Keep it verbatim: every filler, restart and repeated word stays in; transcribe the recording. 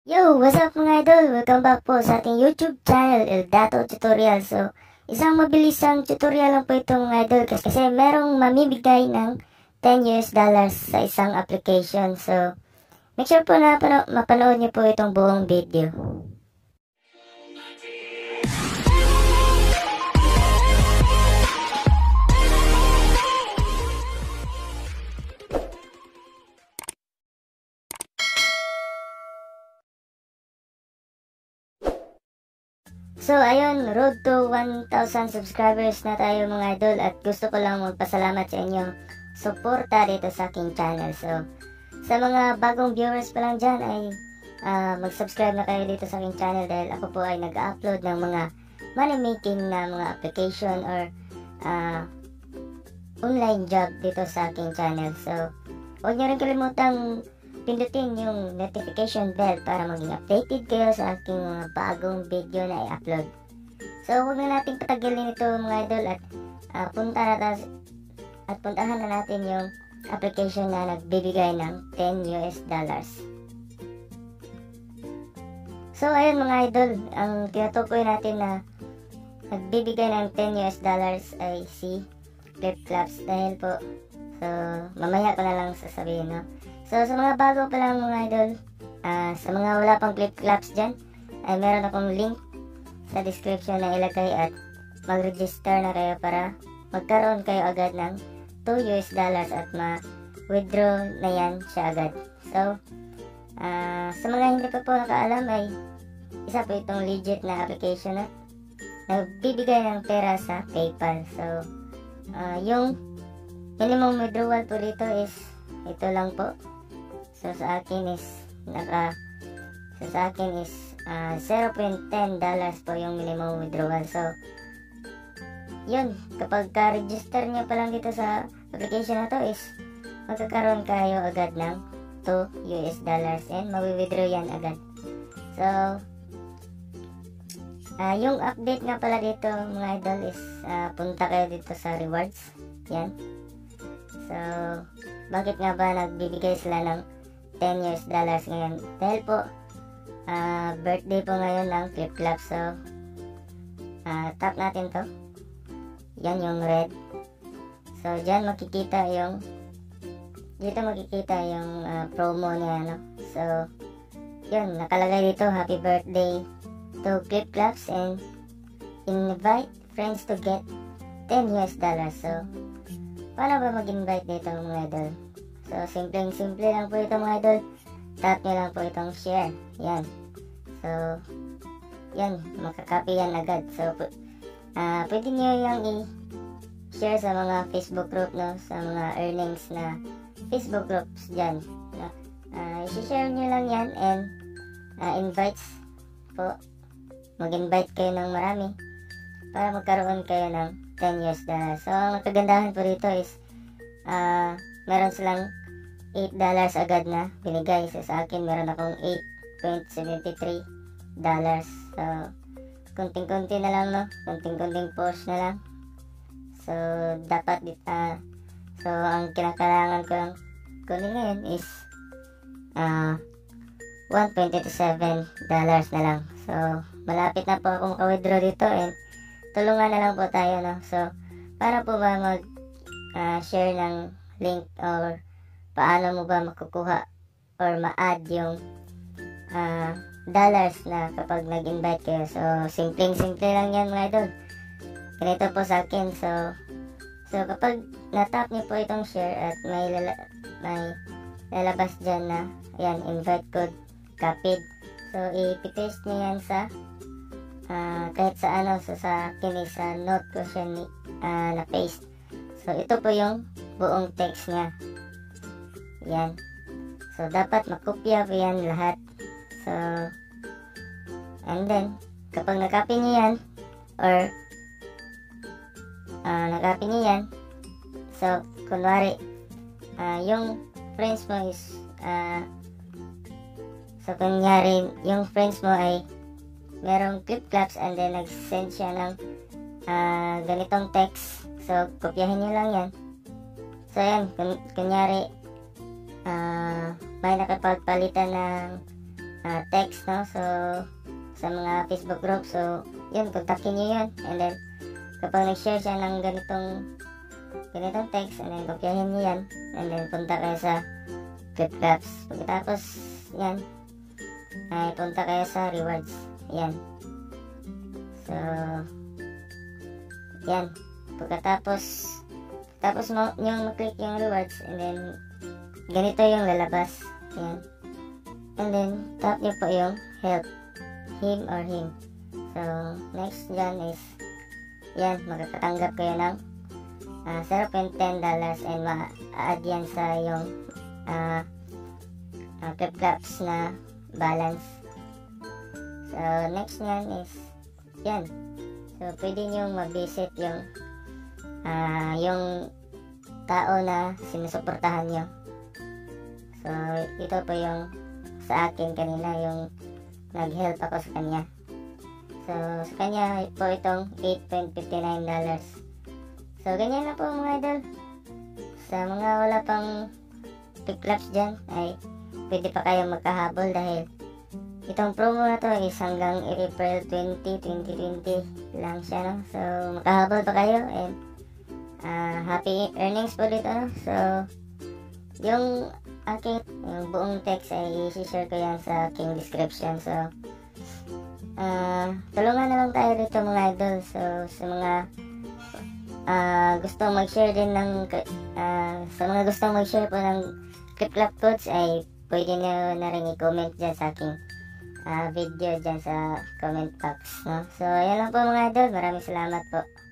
Yo! What's up mga idol? Welcome back po sa ating YouTube channel, Eldato Tutorial. So, isang mabilisang tutorial lang po ito mga idol kasi merong mamibigay ng ten U S dollars sa isang application. So, make sure po na pano- mapanood niyo po itong buong video. So, ayun, road to one thousand subscribers na tayo mga idol at gusto ko lang magpasalamat sa inyong suporta dito sa aking channel. So, sa mga bagong viewers pa lang dyan ay uh, mag-subscribe na kayo dito sa aking channel dahil ako po ay nag-upload ng mga money making na mga application or uh, online job dito sa aking channel. So, huwag nyo rin kalimutang pindutin yung notification bell para maging updated kayo sa aking mga bagong video na i-upload. So, huwag na natin patagalin ito mga idol at uh, punta na tayo, at puntahan na natin yung application na nagbibigay ng ten U S dollars. So, ayun mga idol, ang tinutukoy natin na nagbibigay ng ten U S dollars ay si FlipClaps dahil po, so, mamaya ko na lang sasabihin, no? So, sa mga bago pa lang mga idol, uh, sa mga wala pang FlipClaps dyan, ay meron akong link sa description na ilagay at mag-register na kayo para magkaroon kayo agad ng two U S dollars at ma-withdraw na yan siya agad. So, uh, sa mga hindi pa po nakaalam ay isa po itong legit na application na nagbibigay ng pera sa PayPal. So, uh, yung minimum withdrawal po dito is ito lang po. So sa akin is naka so sa akin is uh, zero point one zero dollars po yung minimum withdrawal. So yun, kapag ka-register nyo pa lang dito sa application na to is magkakaroon kayo agad ng two U S dollars and mawi-withdraw yan agad. So uh, yung update nga pala dito mga idol is uh, punta kayo dito sa rewards. Yan. So bakit nga ba nagbibigay sila ng ten U S dollars ngayon? Dahil po uh, birthday po ngayon ng FlipClaps. So uh, tap natin to. Yan yung red. So dyan makikita yung dito makikita yung uh, promo niya, no? So yun, nakalagay dito happy birthday to FlipClaps and invite friends to get ten U S dollars. So paano ba mag-invite dito mga idol? So, simpleng-simple lang po ito mga idol. Tap nyo lang po itong share. Yan. So, yan. Makakopy yan agad. So, uh, pwede nyo yung i-share sa mga Facebook group, no? Sa mga earnings na Facebook groups dyan. No? Uh, i-share nyo lang yan and uh, invites po. Mag-invite kayo ng marami para magkaroon kayo ng ten U S dollars. So, ang kagandahan po dito is uh, meron silang eight dollars agad na binigay. So, sa akin meron akong eight point seven three dollars. So, kunting-kunti na lang, no? Kunting-kunting push na lang. So, dapat uh, so, ang kinakailangan ko lang kunin ngayon is uh, one point two seven dollars na lang. So, malapit na po ako maka-withdraw dito and tulungan na lang po tayo, no? So, para po ba mag uh, share ng link or paano mo ba makukuha or ma-add yung uh, dollars na kapag nag-invite kayo. So, simpleng-simple lang yan mga idol. Ganito po sa akin. So, so kapag natap niyo po itong share at may, lala, may lalabas dyan na yan, invite code copied. So, i-paste niyo yan sa uh, kahit sa ano, so sa akin is sa note ko siya ni, uh, na paste. So, ito po yung buong text niya. Yan. So, dapat makopya po yan lahat. So, and then, kapag nakopy niyo yan, or uh, nakopy niyo yan, so, kunwari, uh, yung friends mo is, uh, so, kunyari, yung friends mo ay merong FlipClaps and then nag-send siya ng uh, ganitong text. So, kopyahin nyo lang yan. So, yan. Kun kunyari, uh, may nakapagpalitan ng uh, text, no? So sa mga Facebook group, so yun, kontakin nyo yun. And then kapag nag-share siya ng ganitong ganitong text, and then kopyahin nyo yan, and then punta kayo sa ClipClaps. Pagkatapos yan ay punta kayo sa rewards. Yan. So yan, pagkatapos tapos mo yung mag-click yung rewards, and then ganito yung lalabas. Yan. And then tap nyo po yung help him or him. So next dyan is yan, magkakatanggap kayo ng uh, zero point one zero dollars, and ma-add yan sa yung uh, uh, ClipClaps na balance. So next nyan is yan. So pwede nyo mag-visit yung uh, yung tao na sinusuportahan nyo. So ito po yung sa akin kanina, yung nag-help ako sa kanya. So sa kanya po itong eight point five nine dollars. So ganyan na po mga idol. Sa mga wala pang ClipClaps dyan ay pwede pa kayong magkahabol, dahil itong promo na to is hanggang April twentieth, twenty twenty lang siya, no? So makahabol pa kayo, and uh, happy earnings po dito, no? So yung aking yung buong text ay i-share ko yan sa aking description. So uh, tulungan na lang tayo dito mga idol. So sa mga uh, gustong mag-share din ng uh, sa mga gustong mag-share po ng ClipClap codes, ay pwede nyo na rin i-comment dyan sa aking uh, video dyan sa comment box, no? So ayan lang po mga idol, maraming salamat po.